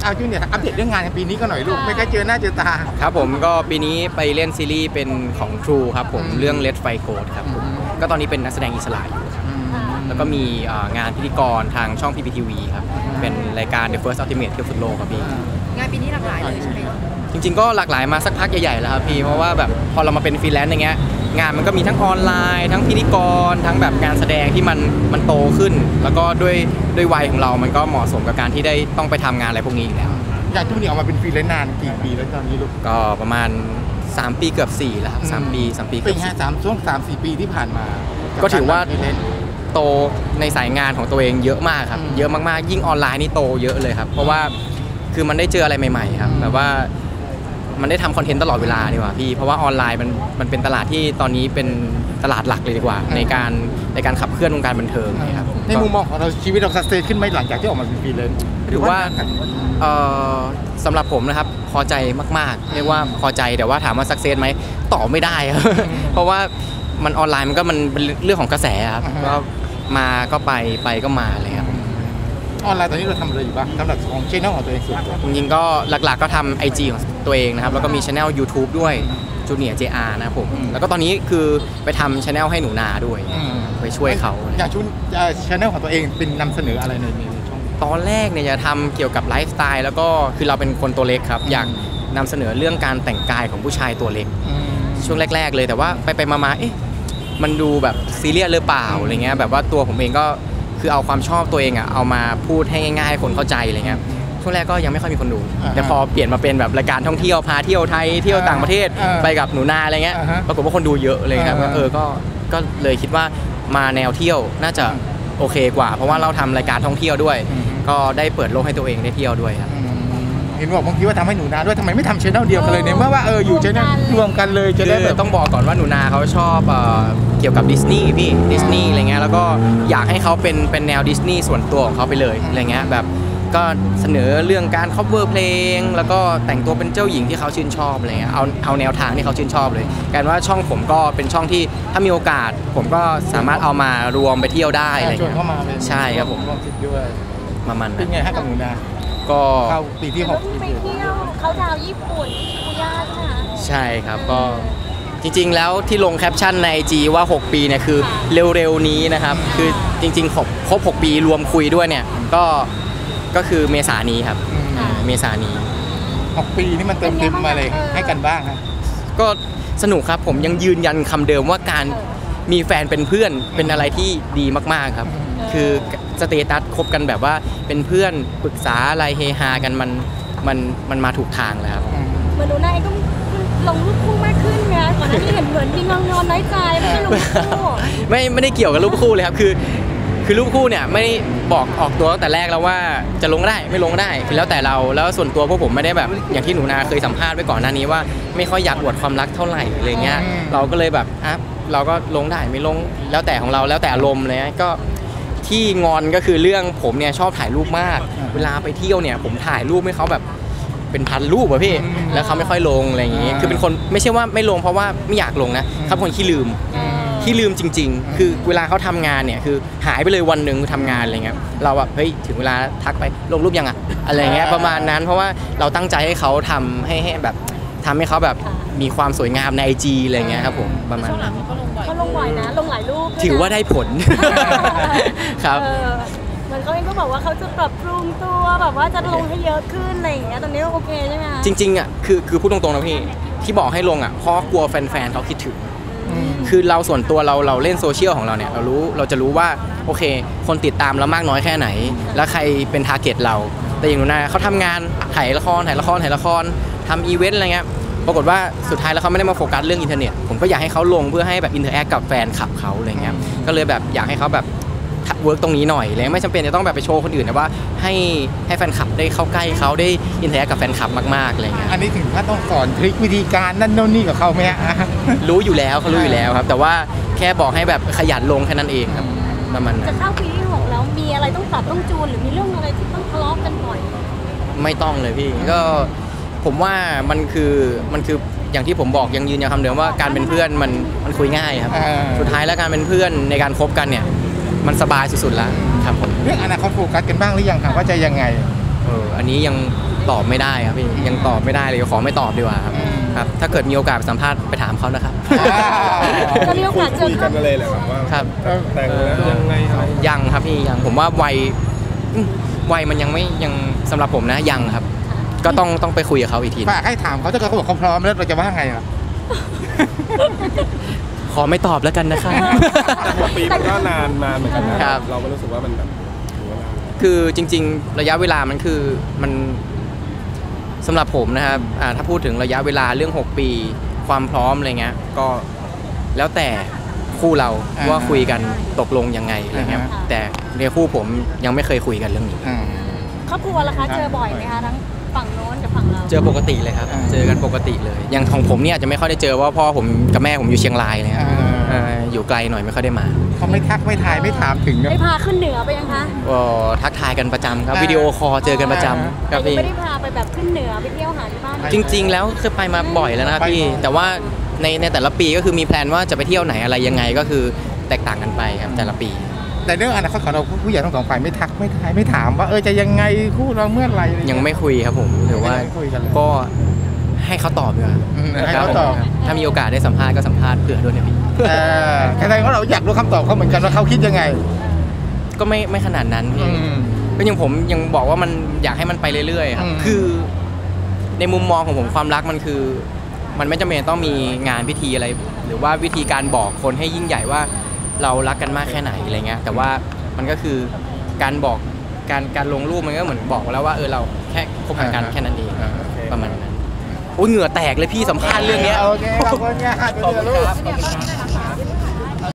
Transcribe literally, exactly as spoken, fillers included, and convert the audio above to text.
เอาจูเนียร์อัปเดตเรื่องงานปีนี้ก็หน่อยลูกไม่ได้เจอหน้าเจอตาครับผมก็ปีนี้ไปเล่นซีรีส์เป็นของ True ครับผมเรื่อง Red Fire Code ครับผมก็ตอนนี้เป็นนักแสดงอิสระอยู่แล้วก็มีงานพิธีกรทางช่อง พี พี ที วี ครับเป็นรายการ The First Ultimate เที่ยวสุดโลกครับพี่งานปีนี้หลากหลายเลยใช่ไหมจริงๆก็หลากหลายมาสักพักใหญ่ๆแล้วครับพี่เพราะว่าแบบพอเรามาเป็นฟรีแลนซ์อย่างเงี้ยงานมันก็มีทั้งออนไลน์ทั้งพิธีกรทั้งแบบงานแสดงที่มันมันโตขึ้นแล้วก็ด้วยด้วยวัยของเรามันก็เหมาะสมกับการที่ได้ต้องไปทำงานอะไรพวกนี้อีกแล้วอย่างจูเนียร์ออกมาเป็นฟรีแลนซ์นานกี่ปีแล้วตอนนี้ลูกก็ประมาณสามปีเกือบสี่แล้วครับสามปีสามปีเป็นไงสามช่วงสามสี่ปีที่ผ่านมาก็ถือว่าโตในสายงานของตัวเองเยอะมากครับเยอะมากๆยิ่งออนไลน์นี่โตเยอะเลยครับเพราะว่าคือมันได้เจออะไรใหม่ๆครับแบบว่ามันได้ทำคอนเทนต์ตลอดเวลาดีกว่าพี่เพราะว่าออนไลน์มันมันเป็นตลาดที่ตอนนี้เป็นตลาดหลักเลยดีกว่าในการในการขับเคลื่อนวงการบันเทิงนะครับในมุมมองของเราชีวิตเราสักเซสขึ้นไหมหลังจากที่ออกมาเป็นฟรีแลนซ์หรือว่าสำหรับผมนะครับพอใจมากๆเรียกว่าพอใจแต่ว่าถามว่าสักเซสไหมตอบไม่ได้ครับเพราะว่ามันออนไลน์มันก็มันเป็นเรื่องของกระแสครับก็มาก็ไปไปก็มาเลยครับออนไลน์ตอนนี้เราทำอะไรอยู่บ้างสำหรับของช่องของตัวเองส่วนตัวจริงๆก็หลักๆก็ทำ ไอ จี ของตัวเองนะครับแล้วก็มีช่อง YouTube ด้วยจูเนียร์ เจ อาร์ นะครับผมแล้วก็ตอนนี้คือไปทำช่องให้หนูนาด้วยไปช่วยเขาอยากชุนช่องของตัวเองเป็นนำเสนออะไรในช่องตอนแรกเนี่ยจะทำเกี่ยวกับไลฟ์สไตล์แล้วก็คือเราเป็นคนตัวเล็กครับอยากนำเสนอเรื่องการแต่งกายของผู้ชายตัวเล็กช่วงแรกๆเลยแต่ว่าไปไปมาๆเอ๊ะมันดูแบบซีเรียสหรือเปล่าอะไรเงี้ยแบบว่าตัวผมเองก็คือเอาความชอบตัวเองอ่ะเอามาพูดให้ง่ายๆให้คนเข้าใจอะไรเงี้ยช่วงแรกก็ยังไม่ค่อยมีคนดูแต่พอเปลี่ยนมาเป็นแบบรายการท่องเที่ยวพาเที่ยวไทยเที่ยวต่างประเทศไปกับหนูนาอะไรเงี้ยปรากฏว่าคนดูเยอะเลยครับเออก็ก็เลยคิดว่ามาแนวเที่ยวน่าจะโอเคกว่าเพราะว่าเราทำรายการท่องเที่ยวด้วยก็ได้เปิดโลกให้ตัวเองได้เที่ยวด้วยครับเห็นบอกบางทีว่าทำให้หนูนาด้วยทำไมไม่ทำช่องเดียวกันเลยเนี่ยเมื่อว่าเอออยู่ช่องรวมกันเลยจะได้แบบต้องบอกก่อนว่าหนูนาเขาชอบเกี่ยวกับดิสนีย์พี่ดิสนีย์อะไรเงี้ยแล้วก็อยากให้เขาเป็นเป็นแนวดิสนีย์ส่วนตัวของเขาไปเลยอะไรเงี้ยแบบก็เสนอเรื่องการ cover เพลงแล้วก็แต่งตัวเป็นเจ้าหญิงที่เขาชื่นชอบอะไรเงี้ยเอาเอาแนวทางที่เขาชื่นชอบเลยการว่าช่องผมก็เป็นช่องที่ถ้ามีโอกาสผมก็สามารถเอามารวมไปเที่ยวได้อะไรเงี้ยใช่ครับผมลองคิดด้วยประมาณเป็นไงฮะกับหนูนาก็เข้าปีที่หกไปเที่ยวเขาดาวญี่ปุ่นคุย่าใช่ไหมใช่ครับก็จริงๆแล้วที่ลงแคปชั่นใน ไอ จี ว่าหกปีเนี่ยคือเร็วๆนี้นะครับคือจริงๆครบครบหกปีรวมคุยด้วยเนี่ยก็ก็คือเมษายนนี้ครับเมษายนนี้หกปีนี่มันเติมเต็มมาเลยให้กันบ้างครับก็สนุกครับผมยังยืนยันคำเดิมว่าการมีแฟนเป็นเพื่อนเป็นอะไรที่ดีมากๆครับคือสเตตัสคบกันแบบว่าเป็นเพื่อนปรึกษาอะไรเฮฮากันมันมันมันมาถูกทางแล้วครับเหมือนหนูนายก็ลงรูปคู่มากขึ้นไงก่อนหน้านี้เห็นเหมือนมีงอนงอนน้อยใจไม่ได้ลงคู่ไม่ไม่ได้เกี่ยวกับรูปคู่เลยครับคือคือรูปคู่เนี่ยไม่ได้บอกออกตัวตั้งแต่แรกแล้วว่าจะลงได้ไม่ลงได้คือแล้วแต่เราแล้วส่วนตัวพวกผมไม่ได้แบบอย่างที่หนูนาเคยสัมภาษณ์ไว้ก่อนหน้านี้ว่าไม่ค่อยอยากอวดความรักเท่าไหร่อะไรเงี้ยเราก็เลยแบบอ่ะเราก็ลงได้ไม่ลงแล้วแต่ของเราแล้วแต่อารมณ์เลยก็ที่งอนก็คือเรื่องผมเนี่ยชอบถ่ายรูปมากเวลาไปเที่ยวเนี่ยผมถ่ายรูปให้เขาแบบเป็นพันรูปอะพี่แล้วเขาไม่ค่อยลงอะไรอย่างงี้คือเป็นคนไม่ใช่ว่าไม่ลงเพราะว่าไม่อยากลงนะเขาเป็นคนขี้ลืมขี้ลืมจริงๆคือเวลาเขาทำงานเนี่ยคือหายไปเลยวันหนึ่งทำงานอะไรเงี้ยเราแบบเฮ้ยถึงเวลาทักไปลงรูปยังอะอะไรเงี้ยประมาณนั้นเพราะว่าเราตั้งใจให้เขาทำให้ให้แบบทำให้เขาแบบมีความสวยงามใน ไอ จี อะไรเงี้ยครับผมประมาณนั้นเขาลงบ่อยนะลงหลายรูปถือว่าได้ผลครับเหมือนเขาเองก็บอกว่าเขาจะปรับปรุงตัวแบบว่าจะลงให้เยอะขึ้นอะไรอย่างเงี้ยตอนนี้โอเคใช่ไหมจริงๆอ่ะคือคือพูดตรงๆนะพี่ที่บอกให้ลงอ่ะเพราะกลัวแฟนๆเขาคิดถึงคือเราส่วนตัวเราเราเล่นโซเชียลของเราเนี่ยเรารู้เราจะรู้ว่าโอเคคนติดตามเรามากน้อยแค่ไหนแล้วใครเป็นทาร์เก็ตเราแต่อย่างนู้นนะเขาทำงานถ่ายละครถ่ายละครถ่ายละครทำอีเวนต์อะไรเงี้ยปรากฏว่าสุดท้ายแล้วเขาไม่ได้มาโฟกัสเรื่องอินเทอร์เน็ตผมก็อยากให้เขาลงเพื่อให้แบบอินเทอร์แอคกับแฟนคลับเขาอะไรเงี้ยก็เลยแบบอยากให้เขาแบบเวิร์กตรงนี้หน่อยเลยไม่จำเป็นจะต้องแบบไปโชว์คนอื่นนะว่าให้ให้แฟนคลับได้เข้าใกล้เขาได้อินเทอร์แอคกับแฟนคลับมากๆอะไรเงี้ยอันนี้ถึงขั้นต้องสอนทริควิธีการนั่นโน่นนี่กับเขาไหมฮะรู้อยู่แล้วเขารู้อยู่แล้วครับแต่ว่าแค่บอกให้แบบขยันลงแค่นั้นเองครับประมาณนั้นจะเข้าปีที่หกแล้วมีอะไรต้องปรับต้องจูนหรือมีเรื่องอะไรที่ต้องทะเลาะกันบ่อยไม่ต้องเลยพี่ก็ผมว่ามันคือมันคืออย่างที่ผมบอกยังยืนยันคำเดิมว่าการเป็นเพื่อนมันมันคุยง่ายครับสุดท้ายแล้วการเป็นเพื่อนในการคบกันเนี่ยมันสบายสุดๆแล้วครับผมเรื่องอนาคตโฟกัสกันบ้างหรือยังครับว่าจะยังไงเอออันนี้ยังตอบไม่ได้ครับพี่ยังตอบไม่ได้เลยขอไม่ตอบดีกว่าครับครับถ้าเกิดมีโอกาสสัมภาษณ์ไปถามเขานะครับจะมีโอกาสเจคุอยกันอะไรแหละครับว่าครับแต่งแล้วยังไงอะไรยังครับพี่ยังผมว่าวัยอืมวัยมันยังไม่ยังสำหรับผมนะยังครับ ก็ต้องต้องไปคุยกับเขาอีกทีฝากให้ถามเขาถ้าเกิดเขาบอกเขาพร้อมแล้วเราจะว่าไงอ่ะขอไม่ตอบแล้วกันนะครับหกปีมันก็นานนานเหมือนกันนะครับ เราก็รู้สึกว่ามันแบบถึงเวลาคือจริง ๆ ระยะเวลามันคือมันสำหรับผมนะครับอ่าถ้าพูดถึงระยะเวลาเรื่อง หก ปีความพร้อมอะไรเงี้ยก็แล้วแต่คู่เราอ่าว่าคุยกันตกลงยังไงอะไรเงี้ยอ่าฮะแต่ในคู่ผมยังไม่เคยคุยกันเรื่องนี้อืมครอบครัวล่ะคะเจอบ่อยไหมคะทั้งฝั่งโน้นกับฝั่งเราเจอปกติเลยครับอ่าเจอกันปกติเลยอย่างของผมเนี่ยจะไม่ค่อยได้เจอว่าพ่อผมกับแม่ผมอยู่เชียงรายเลยครับอ่าอ่าอยู่ไกลหน่อยไม่ค่อยได้มาเขาไม่ทักไม่ทายไม่ถามถึงนะได้พาขึ้นเหนือไปยังคะก็ทักทายกันประจำครับอ่าวิดีโอคอลเจอกันประจำคแต่รับยังพี่ไม่ได้พาไปแบบขึ้นเหนือไปเที่ยวหาที่บ้านจริง ๆ แล้วเคยไปมาบ่อยแล้วนะครับไปพี่บ่อยแต่ว่าในในแต่ละปีก็คือมีแพลนว่าจะไปเที่ยวไหนอะไรยังไงก็คือแตกต่างกันไปครับแต่ละปีแต่เรื่องอนาคตของเราผู้ใหญ่ทั้งสองฝ่ายไม่ทักไม่ทายไม่ถามว่าเออจะยังไงคู่เราเมื่อไหร่อะรยังไม่คุยครับผมหรือว่ายังไม่คุยกันเลยก็ให้เขาตอบดีกว่าอืมให้เขาตอบครับผมถ้ามีโอกาสได้สัมภาษณ์ก็สัมภาษณ์เผื่อด้วยนะพี่เออแสดงว่าเราอยากรู้คำตอบเขาเหมือนกันว่าเขาคิดยังไงก็ไม่ไม่ขนาดนั้นอืพี่มก็ยังผมยังบอกว่ามันอยากให้มันไปเรื่อยๆครับอืมคือในมุมมองของผมความรักมันคือ มันไม่จำเป็นต้องมีงานพิธีอะไร หรือว่าวิธีการบอกคนให้ยิ่งใหญ่ว่าเรารักกันมากแค่ไหนอะไรเงี้ยแต่ว่ามันก็คือการบอกการการลงรูปมันก็เหมือนบอกแล้วว่าเออเราแค่คบหากันแค่นั้นเองอ่าประมาณนั้นโอ้ยเหงื่อแตกเลยพี่สัมภาษณ์เรื่องเนี้ยโอเคขอบคุณค่ะขอบคุณครับเดี๋ยว